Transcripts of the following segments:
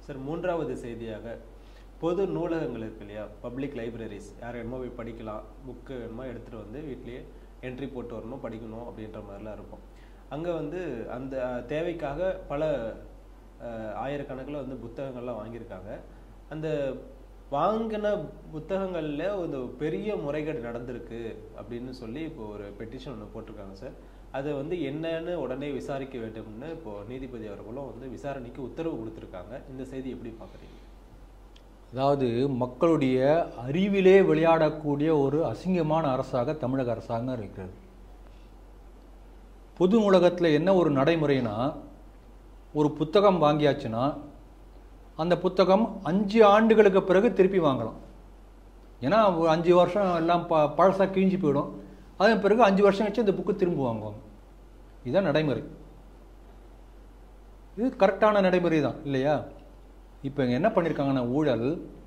Sir, மூன்றாவது செய்தியாக பொது நூலகங்கள் இருக்கு இல்லையா, பப்ளிக் லைப்ரரிஸ், யார் வேணுமோ போய் படிக்கலாம், புக்கு வேணுமோ எடுத்துகிட்டு வந்து வீட்லேயே என்ட்ரி போட்டு வரணும், படிக்கணும் அப்படின்ற மாதிரிலாம் இருக்கும். அங்கே வந்து அந்த தேவைக்காக பல ஆயிரக்கணக்கில் வந்து புத்தகங்கள்லாம் வாங்கியிருக்காங்க. அந்த வாங்கின புத்தகங்களில் ஒரு பெரிய முறைகேடு நடந்திருக்கு அப்படின்னு சொல்லி இப்போ ஒரு பெட்டிஷன் ஒன்று போட்டிருக்காங்க சார். அதை வந்து என்னன்னு உடனே விசாரிக்க வேண்டும்னு இப்போ நீதிபதி அவர்களும் வந்து விசாரணைக்கு உத்தரவு கொடுத்துருக்காங்க. இந்த செய்தி எப்படி பார்க்குறீங்க? அதாவது மக்களுடைய அறிவிலே விளையாடக்கூடிய ஒரு அசிங்கமான அரசாக தமிழக அரசாங்கம் இருக்கிறது. பொது நூலகத்தில் என்ன ஒரு நடைமுறைனா, ஒரு புத்தகம் வாங்கியாச்சுன்னா அந்த புத்தகம் 5 ஆண்டுகளுக்கு பிறகு திருப்பி வாங்கலாம். ஏன்னா 5 வருஷம் எல்லாம் பழசாக கிழிஞ்சு போயிடும். அதன் பிறகு 5 வருஷம் கழிச்சு இந்த புக்கு திரும்ப வாங்குவாங்க. இதுதான் நடைமுறை. இது கரெக்டான நடைமுறை தான் இல்லையா? இப்போ இங்கே என்ன பண்ணியிருக்காங்கன்னா, ஊழல்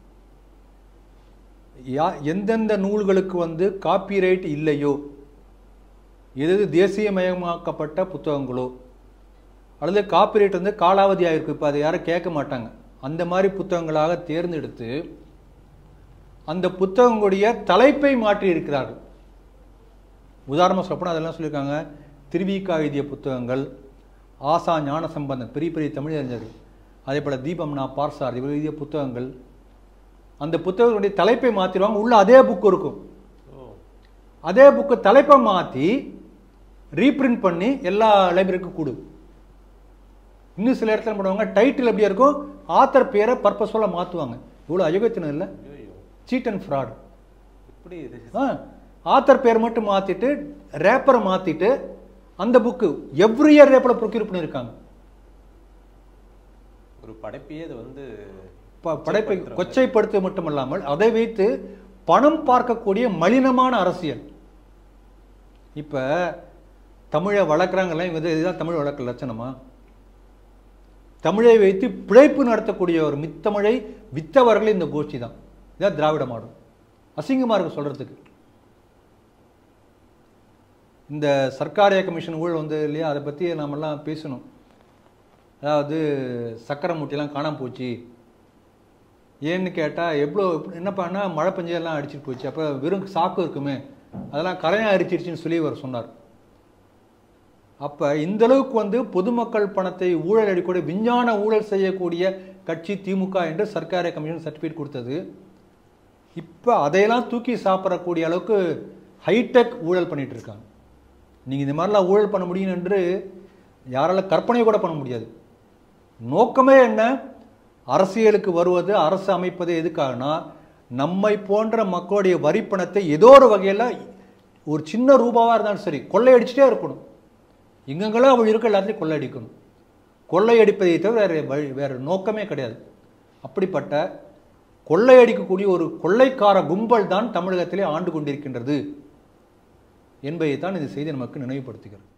எந்தெந்த நூல்களுக்கு வந்து காப்பிரைட் இல்லையோ, எது தேசியமயமாக்கப்பட்ட புத்தகங்களோ அல்லது காப்பிரைட் வந்து காலாவதி ஆகிருக்கு, இப்போ அதை யாரும் கேட்க மாட்டாங்க, அந்த மாதிரி புத்தகங்களாக தேர்ந்தெடுத்து அந்த புத்தகங்களுடைய தலைப்பை மாற்றி இருக்கிறார்கள். உதாரணமாக சொல்லப்போனால் அதெல்லாம் சொல்லியிருக்காங்க, திருவிக்கா எழுதிய புத்தகங்கள், ஆசா ஞான சம்பந்தன் பெரிய பெரிய தமிழறிஞர்கள், அதே போல் தீபம்னா பார்சார் இவர் எழுதிய புத்தகங்கள், அந்த புத்தகங்களுடைய தலைப்பை மாற்றிடுவாங்க. உள்ள அதே புக்கு இருக்கும், அதே புக்கு தலைப்பை மாற்றி ரீப்ரிண்ட் பண்ணி எல்லா லைப்ரரிக்கும் கொடு. இன்னும் சில இடத்துல பண்ணுவாங்க, டைட்டில் எப்படியா இருக்கும், ஆத்தர் பேரை பர்பஸ்ஃபுல்லாக மாற்றுவாங்க. இவ்வளோ அயோக்கியத்தனம் இல்லை, சீட் அண்ட் ஃப்ராட். இப்படி ஆத்தர் பேர் மட்டும் மாற்றிட்டு ரேப்பரை மாற்றிட்டு அந்த புக்கு எவ்ரி இயர் ரேப்பரை ப்ரொக்யூர் பண்ணியிருக்காங்க. ஒரு படைப்பையே அது வந்து படைப்பை கொச்சைப்படுத்த மட்டுமல்லாமல் அதை வைத்து பணம் பார்க்கக்கூடிய மலினமான அரசியல். இப்போ தமிழை வளர்க்குறாங்கல்ல, இதுதான் தமிழ் வளர்க்குற லட்சணமா? தமிழை வைத்து பிழைப்பு நடத்தக்கூடிய ஒரு மித்தமிழை வித்தவர்கள் இந்த கோஷ்டி தான். இதான் திராவிட மாடல். அசிங்கமாக இருக்கு சொல்கிறதுக்கு. இந்த சர்க்காரிய கமிஷன் ஊழல் வந்து இல்லையா, அதை பற்றி நாமெல்லாம் பேசணும். அதாவது சக்கரை மூட்டையெல்லாம் காணாமல் போச்சு. ஏன்னு கேட்டால் என்ன பண்ணால் மழை பெஞ்செல்லாம் அடிச்சுட்டு போச்சு, அப்போ வெறும் சாக்கு இருக்குமே, அதெல்லாம் கரையாக அரிச்சிருச்சுன்னு சொல்லி அவர் சொன்னார். அப்போ இந்தளவுக்கு வந்து பொதுமக்கள் பணத்தை ஊழல் அடிக்கூடிய விஞ்ஞான ஊழல் செய்யக்கூடிய கட்சி திமுக என்று சர்க்காரிய கமிஷன் சர்டிஃபிகேட் கொடுத்தது. இப்போ அதையெல்லாம் தூக்கி சாப்பிடக்கூடிய அளவுக்கு ஹைடெக் ஊழல் பண்ணிட்டு இருக்காங்க. நீங்கள் இந்த மாதிரிலாம் ஊழல் பண்ண முடியும் என்று யாரால கற்பனை கூட பண்ண முடியாது. நோக்கமே என்ன? அரசியலுக்கு வருவது, அரசு அமைப்பது எதுக்காகனா, நம்மை போன்ற மக்களுடைய வரிப்பணத்தை ஏதோ ஒரு வகையில் ஒரு சின்ன ரூபாவாக இருந்தாலும் சரி கொள்ளையடிச்சுட்டே இருக்கணும். எங்கெங்கெல்லாம் அவள் இருக்க எல்லாத்தையும் கொள்ளையடிக்கணும். கொள்ளையடிப்பதை தவிர வேறு நோக்கமே கிடையாது. அப்படிப்பட்ட கொள்ளையடிக்கக்கூடிய ஒரு கொள்ளைக்கார கும்பல் தான் தமிழகத்திலே ஆண்டு கொண்டிருக்கின்றது என்பதை தான் இந்த செய்தி நமக்கு நினைவுபடுத்துகிறது.